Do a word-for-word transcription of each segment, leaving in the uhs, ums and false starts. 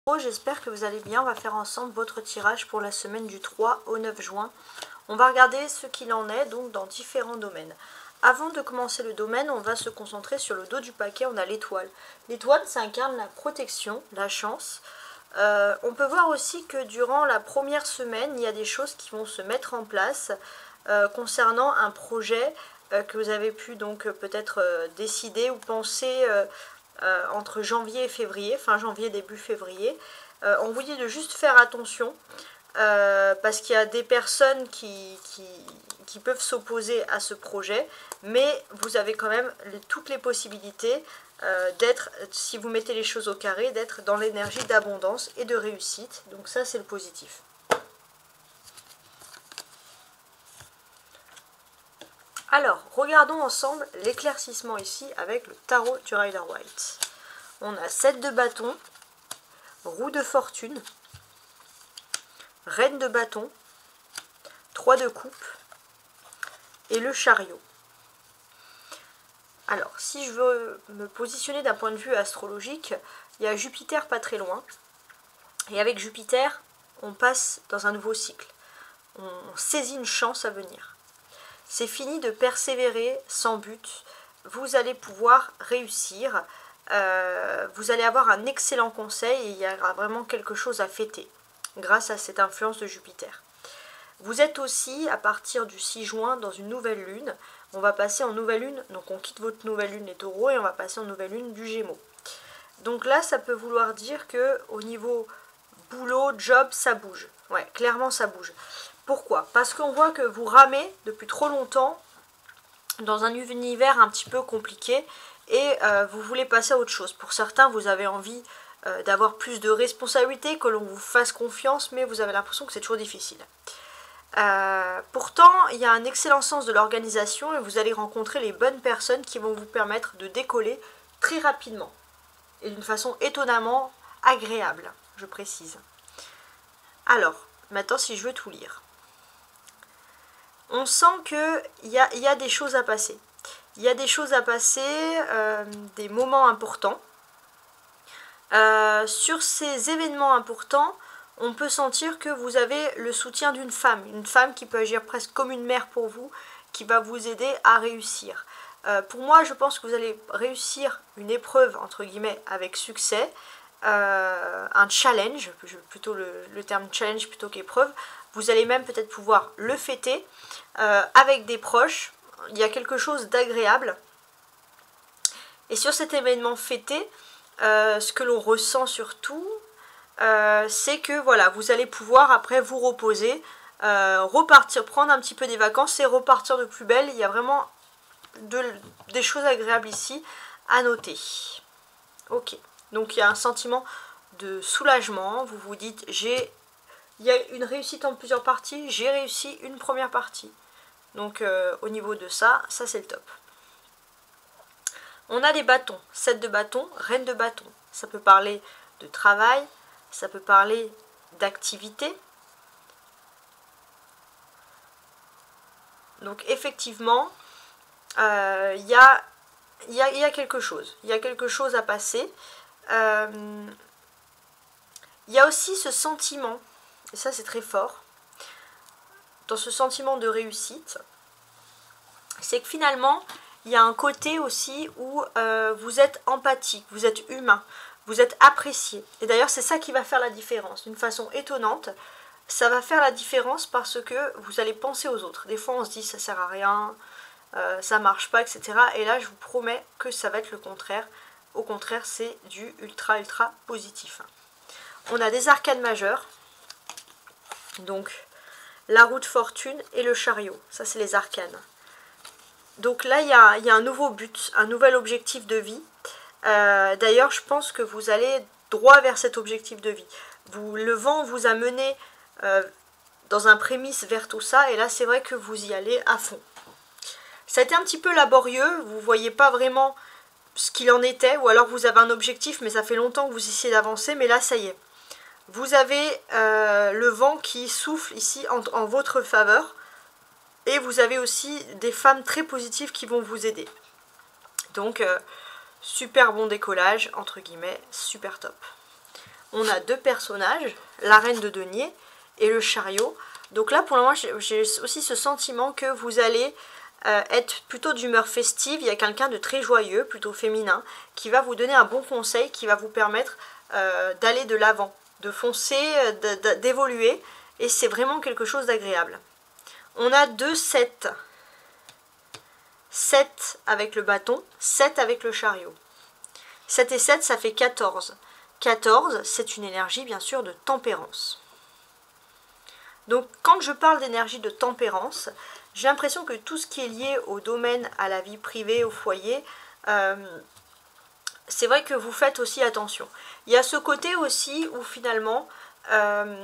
J'espère que vous allez bien. On va faire ensemble votre tirage pour la semaine du trois au neuf juin. On va regarder ce qu'il en est donc dans différents domaines. Avant de commencer le domaine, on va se concentrer sur le dos du paquet. On a l'étoile. L'étoile, ça incarne la protection, la chance. Euh, on peut voir aussi que durant la première semaine, il y a des choses qui vont se mettre en place euh, concernant un projet euh, que vous avez pu donc euh, peut-être euh, décider ou penser euh, euh, entre janvier et février, fin janvier, début février. Euh, on vous dit de juste faire attention euh, parce qu'il y a des personnes qui, qui, qui peuvent s'opposer à ce projet, mais vous avez quand même les, toutes les possibilités Euh, d'être, si vous mettez les choses au carré, d'être dans l'énergie d'abondance et de réussite. Donc ça, c'est le positif. Alors, regardons ensemble l'éclaircissement ici avec le tarot du Rider-Waite. On a sept de bâton, roue de fortune, reine de bâton, trois de coupe et le chariot. Alors, si je veux me positionner d'un point de vue astrologique, il y a Jupiter pas très loin. Et avec Jupiter, on passe dans un nouveau cycle. On saisit une chance à venir. C'est fini de persévérer sans but. Vous allez pouvoir réussir. Euh, vous allez avoir un excellent conseil et il y aura vraiment quelque chose à fêter grâce à cette influence de Jupiter. Vous êtes aussi, à partir du six juin, dans une nouvelle lune. On va passer en nouvelle lune, donc on quitte votre nouvelle lune les taureaux et on va passer en nouvelle lune du Gémeaux. Donc là, ça peut vouloir dire que au niveau boulot, job, ça bouge. Ouais, clairement ça bouge. Pourquoi? Parce qu'on voit que vous ramez depuis trop longtemps dans un univers un petit peu compliqué et euh, vous voulez passer à autre chose. Pour certains, vous avez envie euh, d'avoir plus de responsabilités, que l'on vous fasse confiance, mais vous avez l'impression que c'est toujours difficile. Euh, pourtant, il y a un excellent sens de l'organisation et vous allez rencontrer les bonnes personnes qui vont vous permettre de décoller très rapidement et d'une façon étonnamment agréable, je précise. Alors, maintenant si je veux tout lire. On sent qu'il y a, y a des choses à passer. Il y a des choses à passer, euh, des moments importants. Euh, sur ces événements importants, on peut sentir que vous avez le soutien d'une femme, une femme qui peut agir presque comme une mère pour vous, qui va vous aider à réussir. Euh, pour moi, je pense que vous allez réussir une épreuve, entre guillemets, avec succès, euh, un challenge, plutôt le, le terme challenge plutôt qu'épreuve. Vous allez même peut-être pouvoir le fêter euh, avec des proches. Il y a quelque chose d'agréable. Et sur cet événement fêté, euh, ce que l'on ressent surtout, Euh, c'est que voilà, vous allez pouvoir après vous reposer, euh, repartir, prendre un petit peu des vacances et repartir de plus belle. Il y a vraiment de, des choses agréables ici à noter. Ok, donc il y a un sentiment de soulagement. Vous vous dites, j'ai, il y a une réussite en plusieurs parties, j'ai réussi une première partie. Donc euh, au niveau de ça, ça c'est le top. On a les bâtons, sept de bâtons, reine de bâtons. Ça peut parler de travail. Ça peut parler d'activité. Donc effectivement, il euh, y, a, y, a, y a quelque chose. Il y a quelque chose à passer. Il euh, y a aussi ce sentiment, et ça c'est très fort, dans ce sentiment de réussite, c'est que finalement, il y a un côté aussi où euh, vous êtes empathique, vous êtes humain. Vous êtes apprécié. Et d'ailleurs, c'est ça qui va faire la différence. D'une façon étonnante, ça va faire la différence parce que vous allez penser aux autres. Des fois, on se dit, ça sert à rien, euh, ça marche pas, et cetera. Et là, je vous promets que ça va être le contraire. Au contraire, c'est du ultra, ultra positif. On a des arcanes majeures. Donc, la roue de fortune et le chariot. Ça, c'est les arcanes. Donc là, il y a, y a un nouveau but, un nouvel objectif de vie. Euh, D'ailleurs, je pense que vous allez droit vers cet objectif de vie. Vous, le vent vous a mené euh, dans un prémisse vers tout ça, et là, c'est vrai que vous y allez à fond. Ça a été un petit peu laborieux, vous ne voyez pas vraiment ce qu'il en était, ou alors vous avez un objectif, mais ça fait longtemps que vous essayez d'avancer, mais là, ça y est. Vous avez euh, le vent qui souffle ici en, en votre faveur, et vous avez aussi des femmes très positives qui vont vous aider. Donc, euh, super bon décollage, entre guillemets, super top. on a deux personnages, la reine de denier et le chariot. Donc là, pour le moment, j'ai aussi ce sentiment que vous allez euh, être plutôt d'humeur festive. Il y a quelqu'un de très joyeux, plutôt féminin, qui va vous donner un bon conseil, qui va vous permettre euh, d'aller de l'avant, de foncer, d'évoluer. Et c'est vraiment quelque chose d'agréable. On a deux sept. sept avec le bâton, sept avec le chariot. sept et sept, ça fait quatorze. quatorze, c'est une énergie, bien sûr, de tempérance. Donc, quand je parle d'énergie de tempérance, j'ai l'impression que tout ce qui est lié au domaine, à la vie privée, au foyer, euh, c'est vrai que vous faites aussi attention. Il y a ce côté aussi où finalement, euh,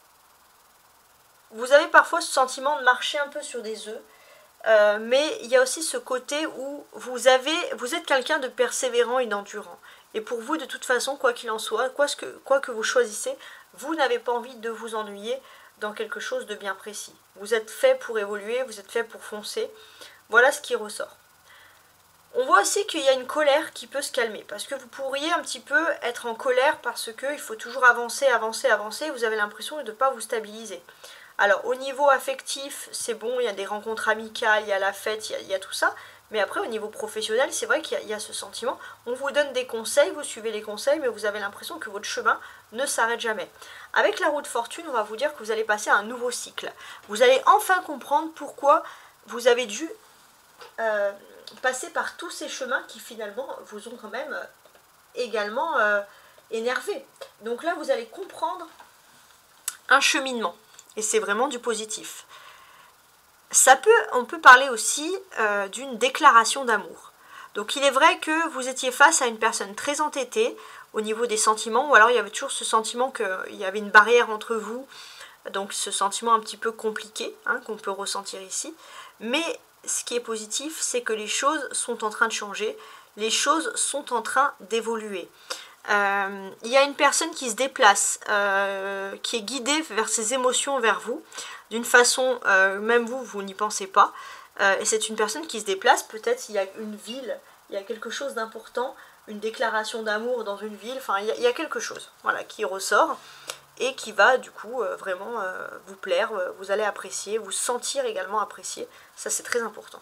vous avez parfois ce sentiment de marcher un peu sur des œufs, euh, mais il y a aussi ce côté où vous, avez, vous êtes quelqu'un de persévérant et d'endurant. Et pour vous, de toute façon, quoi qu'il en soit, quoi que, quoi que vous choisissez, vous n'avez pas envie de vous ennuyer dans quelque chose de bien précis. Vous êtes fait pour évoluer, vous êtes fait pour foncer. Voilà ce qui ressort. On voit aussi qu'il y a une colère qui peut se calmer, parce que vous pourriez un petit peu être en colère parce qu'il faut toujours avancer, avancer, avancer, vous avez l'impression de ne pas vous stabiliser. Alors au niveau affectif, c'est bon, il y a des rencontres amicales, il y a la fête, il y a, il y a tout ça, mais après au niveau professionnel, c'est vrai qu'il y, y a ce sentiment, on vous donne des conseils, vous suivez les conseils, mais vous avez l'impression que votre chemin ne s'arrête jamais. Avec la roue de fortune, on va vous dire que vous allez passer à un nouveau cycle. Vous allez enfin comprendre pourquoi vous avez dû euh, passer par tous ces chemins qui finalement vous ont quand même euh, également euh, énervé. Donc là, vous allez comprendre un cheminement. Et c'est vraiment du positif. Ça peut, on peut parler aussi euh, d'une déclaration d'amour. Donc il est vrai que vous étiez face à une personne très entêtée au niveau des sentiments, ou alors il y avait toujours ce sentiment qu'il y avait une barrière entre vous, donc ce sentiment un petit peu compliqué hein, qu'on peut ressentir ici. Mais ce qui est positif, c'est que les choses sont en train de changer, les choses sont en train d'évoluer. Euh, il y a une personne qui se déplace, euh, qui est guidée vers ses émotions vers vous, d'une façon, euh, même vous, vous n'y pensez pas, euh, et c'est une personne qui se déplace, peut-être il y a une ville, il y a quelque chose d'important, une déclaration d'amour dans une ville, enfin il y, a, il y a quelque chose voilà, qui ressort, et qui va du coup euh, vraiment euh, vous plaire, euh, vous allez apprécier, vous sentir également apprécier, ça c'est très important.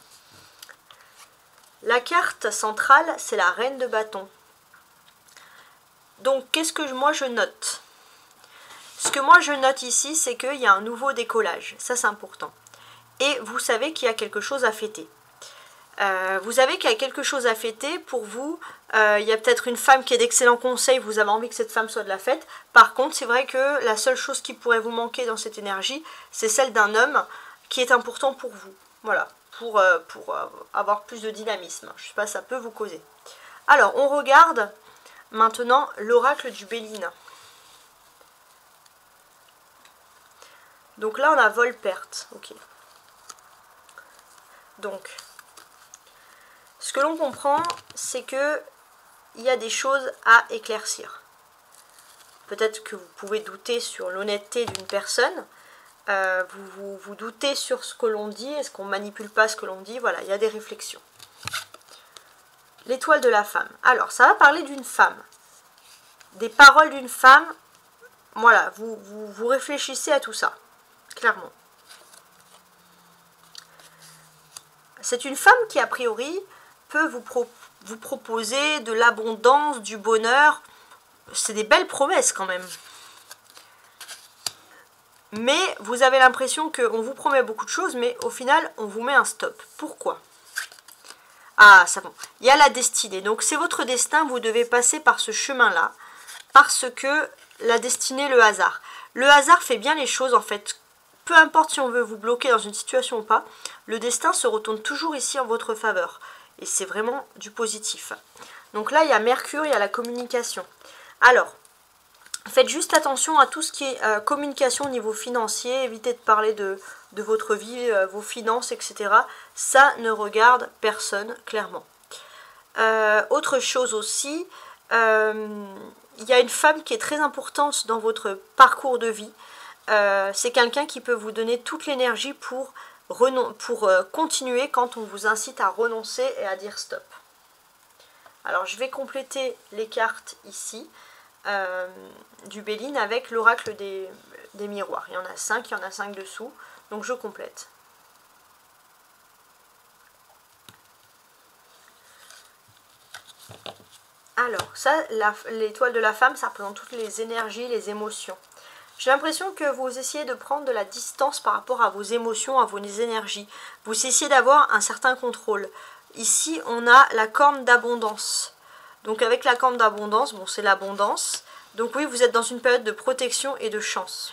La carte centrale, c'est la reine de bâton. Donc, qu'est-ce que moi je note? Ce que moi je note ici, c'est qu'il y a un nouveau décollage. Ça, c'est important. Et vous savez qu'il y a quelque chose à fêter. Euh, vous savez qu'il y a quelque chose à fêter pour vous. Euh, il y a peut-être une femme qui est d'excellents conseils. Vous avez envie que cette femme soit de la fête. Par contre, c'est vrai que la seule chose qui pourrait vous manquer dans cette énergie, c'est celle d'un homme qui est important pour vous. Voilà. Pour, euh, pour euh, avoir plus de dynamisme. Je ne sais pas, ça peut vous causer. Alors, on regarde... Maintenant, l'oracle du Béline. Donc là, on a vol-perte. Ok. Donc, ce que l'on comprend, c'est que il y a des choses à éclaircir. Peut-être que vous pouvez douter sur l'honnêteté d'une personne. Euh, vous, vous, vous doutez sur ce que l'on dit. Est-ce qu'on ne manipule pas ce que l'on dit? Voilà, il y a des réflexions. L'étoile de la femme. Alors, ça va parler d'une femme. Des paroles d'une femme. Voilà, vous, vous, vous réfléchissez à tout ça. Clairement. C'est une femme qui, a priori, peut vous, pro vous proposer de l'abondance, du bonheur. C'est des belles promesses, quand même. Mais vous avez l'impression qu'on vous promet beaucoup de choses, mais au final, on vous met un stop. Pourquoi ? Ah, ça bon. Il y a la destinée. Donc, c'est votre destin. Vous devez passer par ce chemin-là. Parce que la destinée, le hasard. Le hasard fait bien les choses, en fait. Peu importe si on veut vous bloquer dans une situation ou pas, le destin se retourne toujours ici en votre faveur. Et c'est vraiment du positif. Donc là, il y a Mercure, il y a la communication. Alors, faites juste attention à tout ce qui est euh, communication au niveau financier. Évitez de parler de, de votre vie, euh, vos finances, et cetera. Ça ne regarde personne, clairement. Euh, autre chose aussi, euh, il y a une femme qui est très importante dans votre parcours de vie. Euh, c'est quelqu'un qui peut vous donner toute l'énergie pour, pour euh, continuer quand on vous incite à renoncer et à dire stop. Alors, je vais compléter les cartes ici. euh, du Béline avec l'oracle des, des miroirs. Il y en a cinq, il y en a cinq dessous, donc je complète. Alors, ça, l'étoile de la femme, ça représente toutes les énergies, les émotions. J'ai l'impression que vous essayez de prendre de la distance par rapport à vos émotions, à vos énergies. Vous essayez d'avoir un certain contrôle. Ici, on a la corne d'abondance. Donc avec la corne d'abondance, bon, c'est l'abondance. Donc oui, vous êtes dans une période de protection et de chance.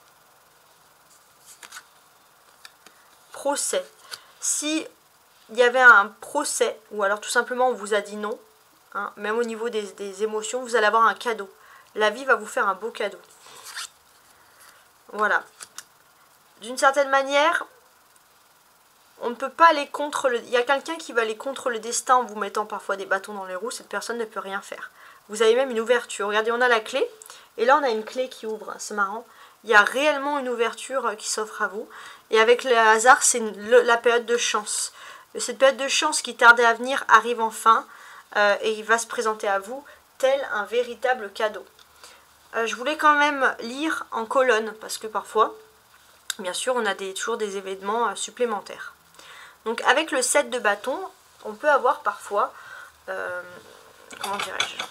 Procès. Si il y avait un procès, ou alors tout simplement on vous a dit non, hein, même au niveau des, des émotions, vous allez avoir un cadeau. La vie va vous faire un beau cadeau. Voilà. D'une certaine manière, on ne peut pas aller contre le... Il y a quelqu'un qui va aller contre le destin en vous mettant parfois des bâtons dans les roues. Cette personne ne peut rien faire. Vous avez même une ouverture. Regardez, on a la clé. Et là, on a une clé qui ouvre. C'est marrant. Il y a réellement une ouverture qui s'offre à vous. Et avec le hasard, c'est la période de chance. Cette période de chance qui tardait à venir arrive enfin. Euh, et il va se présenter à vous tel un véritable cadeau. Euh, je voulais quand même lire en colonne. Parce que parfois, bien sûr, on a des, toujours des événements euh, supplémentaires. Donc avec le sept de bâton, on peut avoir parfois, euh, comment dirais-je,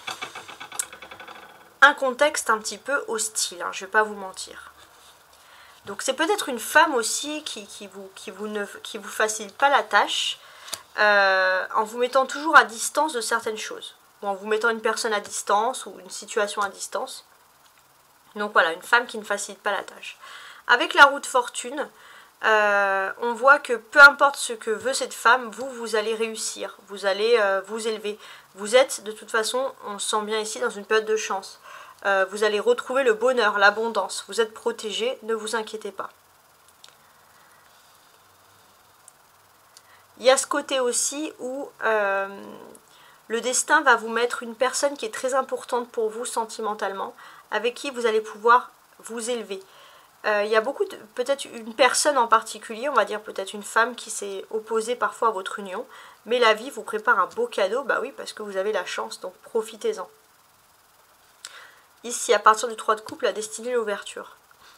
un contexte un petit peu hostile, hein, je ne vais pas vous mentir. Donc c'est peut-être une femme aussi qui, qui, vous, qui, vous ne, qui vous facilite pas la tâche, euh, en vous mettant toujours à distance de certaines choses. Ou en vous mettant une personne à distance ou une situation à distance. Donc voilà, une femme qui ne facilite pas la tâche. Avec la roue de fortune, Euh, on voit que peu importe ce que veut cette femme, vous, vous allez réussir, vous allez euh, vous élever. Vous êtes, de toute façon, on se sent bien ici, dans une période de chance. Euh, vous allez retrouver le bonheur, l'abondance. Vous êtes protégé, ne vous inquiétez pas. Il y a ce côté aussi où euh, le destin va vous mettre une personne qui est très importante pour vous sentimentalement, avec qui vous allez pouvoir vous élever. Euh, il y a beaucoup de, peut-être une personne en particulier, on va dire peut-être une femme qui s'est opposée parfois à votre union, mais la vie vous prépare un beau cadeau, bah oui, parce que vous avez la chance, donc profitez-en. Ici, à partir du trois de coupe, la destinée, l'ouverture.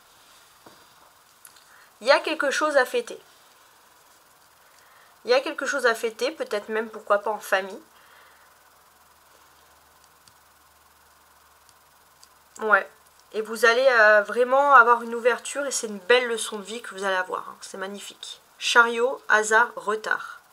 Il y a quelque chose à fêter. Il y a quelque chose à fêter, peut-être même, pourquoi pas, en famille. Ouais. Et vous allez euh, vraiment avoir une ouverture et c'est une belle leçon de vie que vous allez avoir. Hein. C'est magnifique. Chariot, hasard, retard.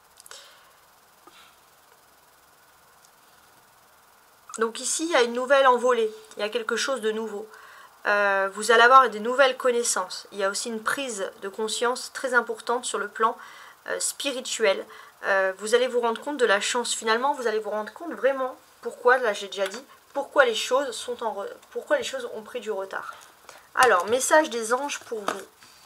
Donc ici, il y a une nouvelle envolée. Il y a quelque chose de nouveau. Euh, vous allez avoir des nouvelles connaissances. Il y a aussi une prise de conscience très importante sur le plan euh, spirituel. Euh, vous allez vous rendre compte de la chance. Finalement, vous allez vous rendre compte vraiment pourquoi, là j'ai déjà dit, pourquoi les choses sont en re... pourquoi les choses ont pris du retard. Alors, message des anges pour vous.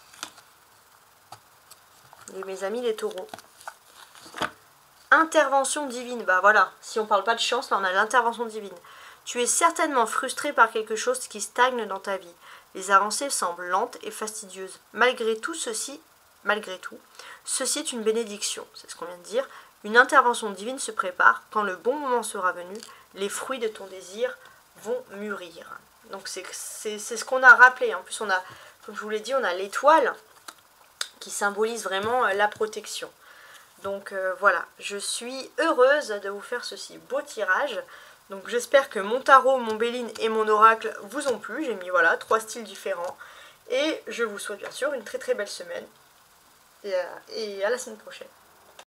Et mes amis les taureaux. Intervention divine. Bah voilà, si on parle pas de chance, là on a l'intervention divine. Tu es certainement frustré par quelque chose qui stagne dans ta vie. Les avancées semblent lentes et fastidieuses. Malgré tout ceci, malgré tout, ceci est une bénédiction. C'est ce qu'on vient de dire. Une intervention divine se prépare. Quand le bon moment sera venu, les fruits de ton désir vont mûrir. Donc c'est ce qu'on a rappelé. En plus, on a, comme je vous l'ai dit, on a l'étoile qui symbolise vraiment la protection. Donc euh, voilà, je suis heureuse de vous faire ceci beau tirage. Donc j'espère que mon tarot, mon Béline et mon oracle vous ont plu. J'ai mis voilà trois styles différents. Et je vous souhaite bien sûr une très très belle semaine. Et, euh, et à la semaine prochaine.